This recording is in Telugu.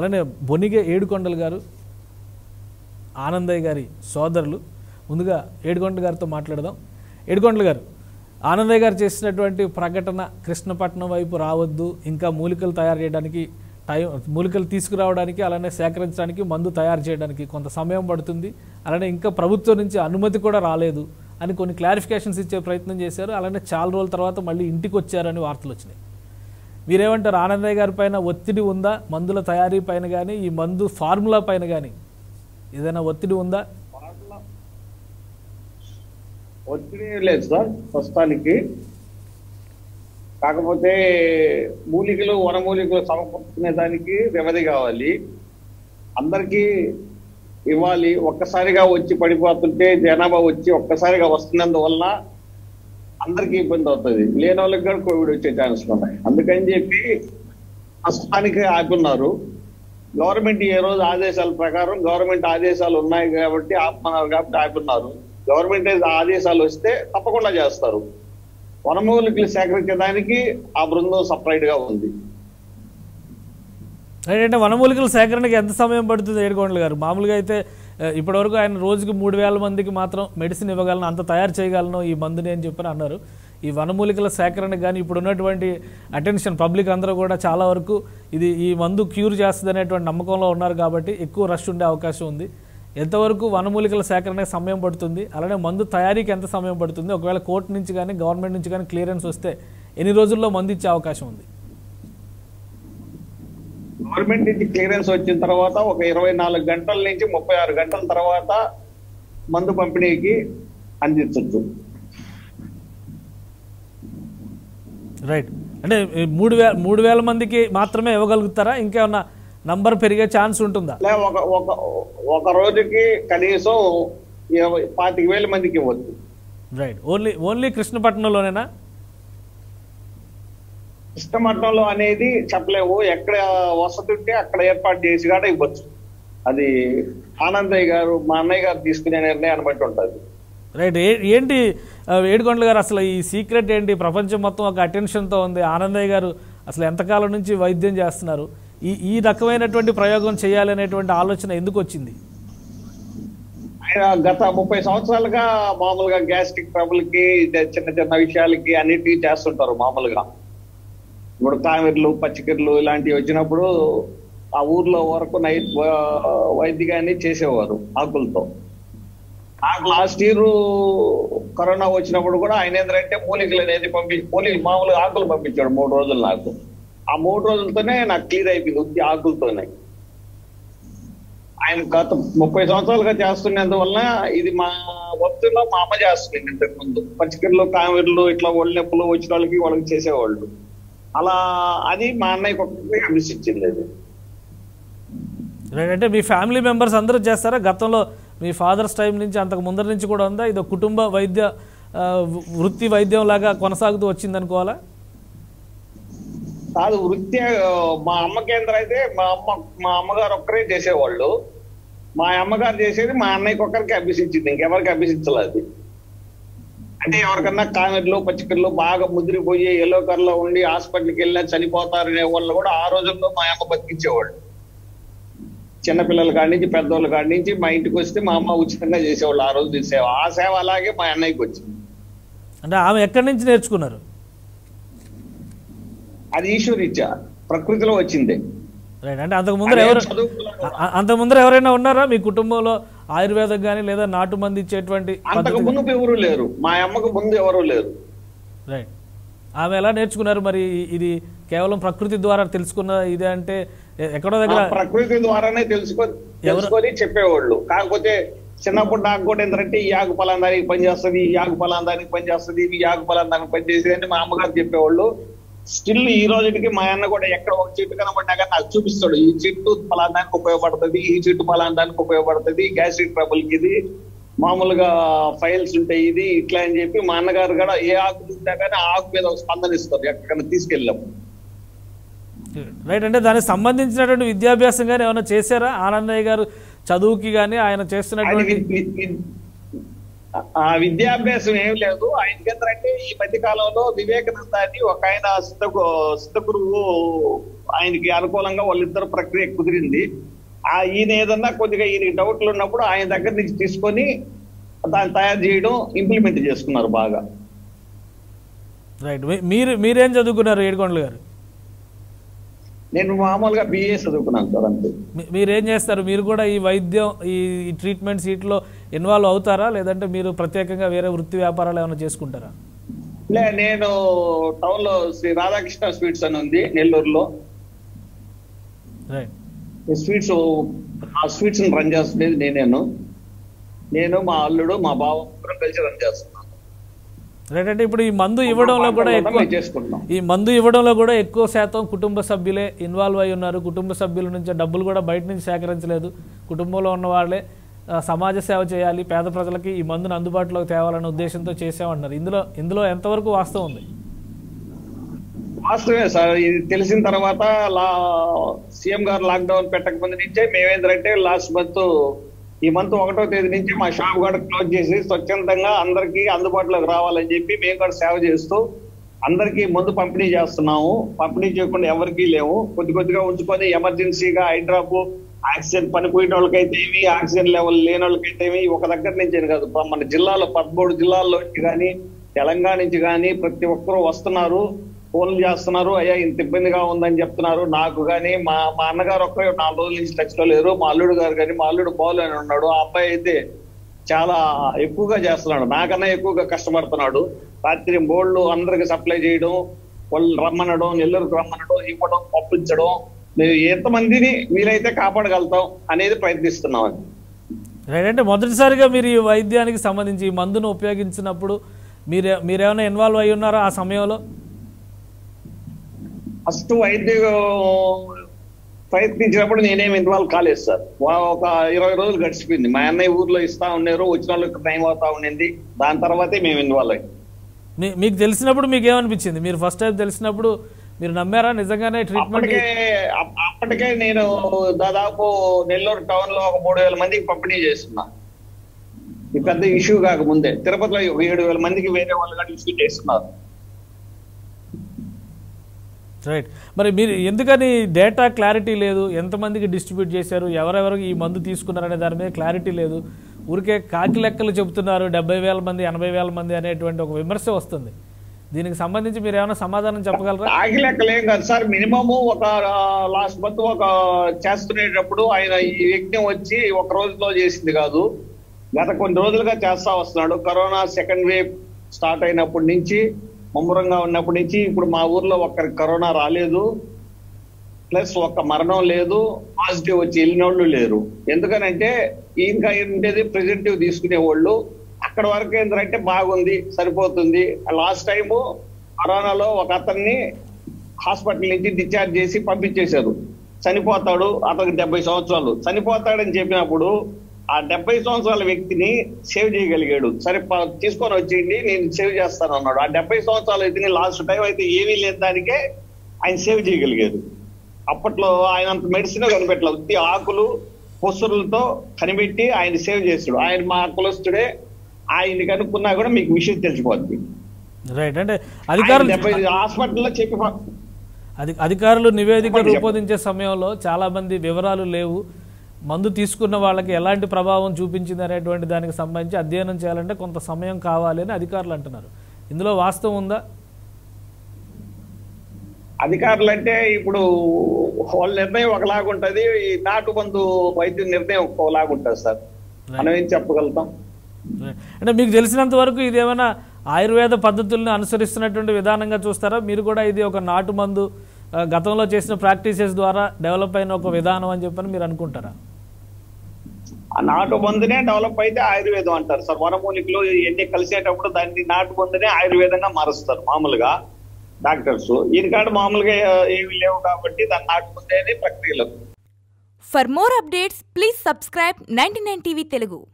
అలానే బొనిగే ఏడుకొండలు గారు ఆనందయ్య గారి సోదరులు. ముందుగా ఏడుకొండల గారితో మాట్లాడదాం. ఏడుకొండల గారు, ఆనందయ్య గారు చేసినటువంటి ప్రకటన కృష్ణపట్నం వైపు రావద్దు, ఇంకా మూలికలు తయారు చేయడానికి మూలికలు తీసుకురావడానికి అలానే సేకరించడానికి మందు తయారు చేయడానికి కొంత సమయం పడుతుంది, అలానే ఇంకా ప్రభుత్వం నుంచి అనుమతి కూడా రాలేదు అని కొన్ని క్లారిఫికేషన్స్ ఇచ్చే ప్రయత్నం చేశారు. అలానే చాలా రోజుల తర్వాత మళ్ళీ ఇంటికి వచ్చారని వార్తలు వచ్చినాయి. మీరేమంటారు? ఆనందయ్య గారి పైన ఒత్తిడి ఉందా? మందుల తయారీ పైన కానీ ఈ మందు ఫార్ములా పైన కానీ ఏదైనా ఒత్తిడి ఉందా? ఒత్తిడి లేదు సార్ ప్రస్తుతానికి. కాకపోతే మూలికలు వనమూలికలు సమకూర్చుకునే దానికి వ్యవధి కావాలి, అందరికీ ఇవ్వాలి. ఒక్కసారిగా వచ్చి పడిపోతుంటే జనాభా వచ్చి ఒక్కసారిగా వస్తున్నందువలన అందరికీ ఇబ్బంది అవుతుంది, లేని వాళ్ళకి కూడా కోవిడ్ వచ్చే ఛాన్స్ ఉన్నాయి. అందుకని చెప్పి ప్రస్తుతానికి ఆపున్నారు. గవర్నమెంట్ ఏ రోజు ఆదేశాల ప్రకారం గవర్నమెంట్ ఆదేశాలు ఉన్నాయి కాబట్టి ఆపుతున్నారు, కాబట్టి ఆపున్నారు. గవర్నమెంట్ ఆదేశాలు వస్తే తప్పకుండా చేస్తారు. వనమూలికలు సేకరించడానికి ఆ బృందం సపరేట్ గా ఉంది. అంటే వనమూలికల సేకరణకి ఎంత సమయం పడుతుంది ఏడుకొండల గారు? మామూలుగా అయితే ఇప్పటివరకు ఆయన రోజుకి 3000 మందికి మాత్రం మెడిసిన్ ఇవ్వగలను, అంత తయారు చేయగలను ఈ మందుని అని చెప్పని అన్నారు. ఈ వనమూలికల సేకరణ కానీ ఇప్పుడు ఉన్నటువంటి అటెన్షన్ పబ్లిక్ అందరూ కూడా చాలా వరకు ఈ మందు క్యూర్ చేస్తుంది అనేటువంటి నమ్మకంలో ఉన్నారు కాబట్టి ఎక్కువ రష్ ఉండే అవకాశం ఉంది. ఎంతవరకు వనమూలికల సేకరణకి సమయం పడుతుంది, అలానే మందు తయారీకి ఎంత సమయం పడుతుంది? ఒకవేళ కోర్టు నుంచి కానీ గవర్నమెంట్ నుంచి కానీ క్లియరెన్స్ వస్తే ఎన్ని రోజుల్లో మందు ఇచ్చే అవకాశం ఉంది? గవర్నమెంట్ నుంచి క్లియరెన్స్ వచ్చిన తర్వాత ఒక 24 గంటల నుంచి 36 గంటల తర్వాత మందు పంపిణీకి అందించవచ్చు. రైట్. అంటే 3000 మందికి మాత్రమే ఇవ్వగలుగుతారా? ఇంకేమన్నా నంబర్ పెరిగే ఛాన్స్ ఉంటుందా? ఒక రోజుకి కనీసం 25,000 మందికి ఇవ్వచ్చు. రైట్. ఓన్లీ కృష్ణపట్నంలోనేనా? కృష్ణపట్నంలో అనేది చెప్పలేము, ఎక్కడ వసతి ఉంటే అక్కడ ఏర్పాటు చేసి కూడా ఇవ్వచ్చు. అది ఆనందయ్య గారు మా అన్నయ్య గారు తీసుకునే నిర్ణయాన్ని బట్టి ఉంటుంది. రైట్. ఏంటి ఏడుకొండల గారు అసలు ఈ సీక్రెట్ ఏంటి? ప్రపంచం మొత్తం ఒక అటెన్షన్తో ఉంది. ఆనందయ్య గారు అసలు ఎంతకాలం నుంచి వైద్యం చేస్తున్నారు? ఈ రకమైనటువంటి ప్రయోగం చేయాలనేటువంటి ఆలోచన ఎందుకు వచ్చింది? ఆయన గత 30 సంవత్సరాలుగా మామూలుగా గ్యాస్ట్రిక్ ట్రబుల్కి చిన్న చిన్న విషయాలకి అన్నిటికీ చేస్తుంటారు. మామూలుగా ఇప్పుడు కామెర్లు పచ్చికర్లు ఇలాంటివి వచ్చినప్పుడు ఆ ఊర్లో వరకు నైట్ వైద్యాన్ని చేసేవారు ఆకులతో. నాకు లాస్ట్ ఇయర్ కరోనా వచ్చినప్పుడు కూడా ఆయన ఏంటంటే మూలికలు అనేది మామూలుగా ఆకులు పంపించాడు 3 రోజులు. నాకు ఆ 3 రోజులతోనే నాకు క్లియర్ అయిపోయింది ఆకులతోనే. ఆయన గత 30 సంవత్సరాలుగా చేస్తున్నందువల్ల ఇది మా వస్తువులో మా అమ్మ చేస్తుంది. ఇంతకు ముందు పచ్చికర్లు కామెర్లు ఇట్లా ఒళ్ళు నొప్పులు వచ్చిన వాళ్ళకి చేసేవాళ్ళు. అలా అది మా అన్నయ్యకి ఒక్కరికి అనిపించింది. అది అంటే మీ ఫ్యామిలీ మెంబర్స్ అందరూ చేస్తారా? గతంలో మీ ఫాదర్స్ టైం నుంచి అంతకు ముందర నుంచి కూడా ఉందా? ఇది కుటుంబ వృత్తి వైద్యం లాగా కొనసాగుతూ వచ్చింది అనుకోవాలా? కాదు, వృత్తి. మా అమ్మకేంద్ర అయితే మా అమ్మగారు ఒక్కరే చేసేవాళ్ళు. మా అమ్మగారు చేసేది మా అన్నయ్యకి ఒక్కరికి అభ్యసించింది, ఇంకెవరికి అభ్యసించలేదు. అంటే ఎవరికన్నా కామెర్లు పచ్చికర్లు బాగా ముదిరిపోయి ఎల్లో కర్లో ఉండి హాస్పిటల్కి వెళ్ళినా చనిపోతారనే వాళ్ళు కూడా ఆ రోజుల్లో మా అమ్మ బతికించేవాళ్ళు. చిన్నపిల్లల కాడి నుంచి పెద్దోళ్ళ కాడి నుంచి మా ఇంటికి వస్తే మా అమ్మ ఉచితంగా చేసేవాళ్ళు ఆ రోజు సేవ. ఆ సేవ అలాగే మా అన్నయ్యకి వచ్చింది. అంటే ఆమె ఎక్కడి నుంచి నేర్చుకున్నారు? అది ఈశ్వరీత్యా ప్రకృతిలో వచ్చింది. రైట్. అంటే అంతకు ముందర ఎవరైనా ఉన్నారా మీ కుటుంబంలో ఆయుర్వేదం కానీ లేదా నాటు మంది ఇచ్చేటువంటి? అంతకు ముందు ఎవరు లేరు, మా అమ్మకు ముందు ఎవరు లేరు. రైట్. ఆమె ఎలా నేర్చుకున్నారు మరి? ఇది కేవలం ప్రకృతి ద్వారా తెలుసుకున్న ఇదే అంటే ఎక్కడో దగ్గర ప్రకృతి ద్వారానే తెలుసుకొని చెప్పేవాళ్ళు. కాకపోతే చిన్నప్పుడు నాకు కూడా ఏంటంటే ఈ ఆకు ఫలాందానికి పనిచేస్తుంది, ఈ ఆకు ఫలాందానికి పనిచేస్తుంది, ఈ ఆకు ఫలాందానికి పనిచేసేది అని మా అమ్మగారు చెప్పేవాళ్ళు. స్టిల్ ఈ రోజుకి మా అన్న కూడా ఎక్కడ ఒక చెట్టు కనబడ్డా కానీ నాకు చూపిస్తాడు, ఈ చెట్టు ఫలాందానికి ఉపయోగపడుతుంది, ఈ చెట్టు ఫలాందానికి ఉపయోగపడుతుంది, గ్యాస్ట్రిక్ ట్రబుల్కి ఇది, మామూలుగా ఫైల్స్ ఉంటాయి ఇది ఇట్లా అని చెప్పి మా అన్నగారు కూడా ఏ ఆకు చూసినా కానీ ఆకు మీద స్పందనిస్తారు ఎక్కడికైనా తీసుకెళ్ళాము. రైట్. అంటే దానికి సంబంధించినటువంటి విద్యాభ్యాసం కానీ ఏమైనా చేశారా ఆనందయ్య గారు చదువుకి కానీ ఆయన చేస్తున్నటువంటి? ఆ విద్యాభ్యాసం ఏం లేదు. ఆయనకి ఏంటంటే ఈ మధ్య కాలంలో వివేకానంద అని ఒక ఆయన సిద్ధ గురువు ఆయనకి అనుకూలంగా వాళ్ళిద్దరు ప్రక్రియ కుదిరింది. ఈయన ఏదన్నా కొద్దిగా ఈయనకి డౌట్లు ఉన్నప్పుడు ఆయన దగ్గర నుంచి తీసుకొని దాన్ని తయారు చేయడం, ఇంప్లిమెంట్ చేసుకున్నారు బాగా. రైట్. మీరేం చదువుకున్నారు ఏడుకొండల గారు? నేను మామూలుగా BA చదువుకున్నాను సార్, అంతే. మీరేం చేస్తారు? మీరు కూడా ఈ వైద్యం, ఈ ట్రీట్మెంట్స్ వీటిలో ఇన్వాల్వ్ అవుతారా, లేదంటే మీరు ప్రత్యేకంగా వేరే వృత్తి వ్యాపారాలు ఏమైనా చేసుకుంటారా? నేను టౌన్ లో శ్రీ రాధాకృష్ణ స్వీట్స్ అని ఉంది నెల్లూరులో. రైట్. ఆ స్వీట్స్ రన్ చేస్తున్నది నేను మా అల్లుడు మా బావ కలిసి రన్ చేస్తున్నాను. రైట్. అంటే ఇప్పుడు ఈ మందు ఇవ్వడంలో కూడా ఎక్కువ శాతం కుటుంబ సభ్యులే ఇన్వాల్వ్ అయి ఉన్నారు. కుటుంబ సభ్యుల నుంచి డబ్బులు కూడా బయట నుంచి సేకరించలేదు. కుటుంబంలో ఉన్న వాళ్ళే సమాజ సేవ చేయాలి, పేద ప్రజలకి ఈ మందును అందుబాటులోకి తేవాలనే ఉద్దేశంతో చేసామంటున్నారు. ఇందులో ఎంతవరకు వాస్తవం ఉంది? వాస్తవమే సార్. ఇది తెలిసిన తర్వాత సీఎం గారు లాక్డౌన్ పెట్టక ముందు నుంచే మేమేంటంటే ఈ మంత్ 1వ తేదీ నుంచి మా షాప్ కూడా క్లోజ్ చేసి స్వచ్ఛందంగా అందరికీ అందుబాటులోకి రావాలని చెప్పి మేము కూడా సేవ చేస్తూ అందరికీ మందు పంపిణీ చేస్తున్నాము. పంపిణీ చేయకుండా ఎవరికీ లేవు. కొద్దిగా ఉంచుకొని ఎమర్జెన్సీగా హైడ్రాప్ ఆక్సిజన్ పనిపోయిన వాళ్ళకైతే ఏమి, ఆక్సిజన్ లెవెల్ లేని వాళ్ళకైతే ఏమి ఒక దగ్గర నుంచి కాదు, మన జిల్లాలో 13 జిల్లాల్లో నుంచి కానీ తెలంగాణ నుంచి కానీ ప్రతి ఒక్కరూ వస్తున్నారు, ఫోన్లు చేస్తున్నారు. అయ్యా ఇంత ఇబ్బందిగా ఉందని చెప్తున్నారు. నాకు కానీ మా అన్నగారు ఒక్కరే 4 రోజుల నుంచి టచ్ లో లేరు. మా అల్లుడు గారు కానీ, మా అల్లుడు బాలు అని ఉన్నాడు, ఆ అబ్బాయి అయితే చాలా ఎక్కువగా చేస్తున్నాడు, నాకన్నా ఎక్కువగా కష్టపడుతున్నాడు. రాత్రి బోల్డ్ అందరికి సప్లై చేయడం, వాళ్ళు రమ్మనడం, నెల్లూరుకు రమ్మనడం, ఇవ్వడం, పంపించడం, మేము ఎంతమందిని వీలైతే కాపాడగలుగుతాం అనేది ప్రయత్నిస్తున్నాం. అంటే మొదటిసారిగా మీరు ఈ వైద్యానికి సంబంధించి ఈ మందును ఉపయోగించినప్పుడు మీరేమైనా ఇన్వాల్వ్ అయి ఉన్నారా ఆ సమయంలో? ఫస్ట్ వైద్య ప్రయత్నించినప్పుడు నేనేమి ఇన్వాల్వ్ కాలేదు సార్. ఒక 20 రోజులు గడిచిపోయింది. మా అన్నయ్య ఊర్లో ఇస్తా ఉన్నారు, వచ్చిన వాళ్ళకి టైం అవుతా ఉండింది. దాని తర్వాతే మేము ఇన్వాల్వ్ అయ్యి. మీకు తెలిసినప్పుడు మీకు ఏమనిపించింది? మీరు ఫస్ట్ టైం తెలిసినప్పుడు మీరు నమ్మారా నిజంగానే ట్రీట్మెంట్? అప్పటికే నేను దాదాపు నెల్లూరు టౌన్ లో ఒక 3000 మందికి పంపిణీ చేస్తున్నా. ఈ పెద్ద ఇష్యూ కాకముందే తిరుపతిలో 7000 మందికి వేరే వాళ్ళు కూడా ఇష్యూ చేస్తున్నారు. రైట్. మరి మీరు ఎందుకని డేటా క్లారిటీ లేదు? ఎంతమందికి డిస్ట్రిబ్యూట్ చేశారు, ఎవరెవరికి ఈ మందు తీసుకున్నారనే దాని మీద క్లారిటీ లేదు. ఊరికే కాకి లెక్కలు చెబుతున్నారు, 70,000 మంది 80,000 మంది అనేటువంటి ఒక విమర్శ వస్తుంది. దీనికి సంబంధించి మీరు ఏమైనా సమాధానం చెప్పగలరా? కాకి లెక్కలేం కాదు సార్. మినిమము ఒక లాస్ట్ మంత్ ఒక చేస్తునేటప్పుడు ఆయన ఈ యజ్ఞం వచ్చి ఒక రోజులో చేసింది కాదు, గత కొన్ని రోజులుగా చేస్తా వస్తున్నాడు. కరోనా సెకండ్ వేవ్ స్టార్ట్ అయినప్పటి నుంచి, ముమ్మరంగా ఉన్నప్పటి నుంచి ఇప్పుడు మా ఊర్లో ఒక్కరికి కరోనా రాలేదు, ప్లస్ ఒక్క మరణం లేదు, పాజిటివ్ వచ్చి వెళ్ళినోళ్ళు లేరు. ఎందుకనంటే ఇంకా ఉండేది ప్రిజెంటివ్ తీసుకునేవాళ్ళు. అక్కడ వరకు ఏంటంటే బాగుంది, సరిపోతుంది. లాస్ట్ టైము కరోనాలో ఒక అతన్ని హాస్పిటల్ నుంచి డిశ్చార్జ్ చేసి పంపించేశారు. చనిపోతాడు, అతనికి 70 సంవత్సరాలు, చనిపోతాడని చెప్పినప్పుడు ఆ 70 సంవత్సరాల వ్యక్తిని సేవ్ చేయగలిగాడు. సరే తీసుకొని వచ్చేయండి, నేను సేవ్ చేస్తాను అన్నాడు. ఆ 70 సంవత్సరాల వ్యక్తిని లాస్ట్ టైం అయితే ఏమీ లేదు దానికే ఆయన సేవ్ చేయగలిగాడు. అప్పట్లో ఆయన అంత మెడిసిన్ కనిపెట్టలేదు, ఆకులు పొసురులతో కనిపెట్టి ఆయన సేవ్ చేస్తాడు. ఆయన మా కులస్తుడే, ఆయన కనుక్కున్నా కూడా మీకు విషయం తెలిసిపోద్ది. రైట్. అంటే అధికారులు హాస్పిటల్లో చెప్పి అధికారులు నివేదిక రూపొందించే సమయంలో చాలా మంది వివరాలు లేవు, మందు తీసుకున్న వాళ్ళకి ఎలాంటి ప్రభావం చూపించింది అనేటువంటి దానికి సంబంధించి అధ్యయనం చేయాలంటే కొంత సమయం కావాలి అని అధికారులు అంటున్నారు. ఇందులో వాస్తవం ఉందా? అధికారులు అంటే ఇప్పుడు వాళ్ళ నిర్ణయం ఒకలాగుంటది, నాటు మందు వైద్య నిర్ణయం ఒకలాగుంటది సార్. మనం ఏం చెప్పగలుగుతాం? అంటే మీకు తెలిసినంత వరకు ఇది ఏమైనా ఆయుర్వేద పద్ధతుల్ని అనుసరిస్తున్నటువంటి విధానంగా చూస్తారా? మీరు కూడా ఇది ఒక నాటు మందు గతంలో చేసిన ప్రాక్టీసెస్ ద్వారా డెవలప్ అయిన ఒక విధానం అని చెప్పని మీరు అనుకుంటారా? ఆ నాటు మందునే డెవలప్ అయితే ఆయుర్వేదం అంటారు సార్. వనమూలికలు ఎన్ని కలిసేటప్పుడు దాన్ని నాటు మందునే ఆయుర్వేదంగా మారుస్తారు మామూలుగా డాక్టర్స్. ఈయనకాడ మామూలుగా ఏమి లేవు కాబట్టి దాన్ని నాటు మందే ప్రక్రియలో. For more updates, please subscribe 99 TV Telugu.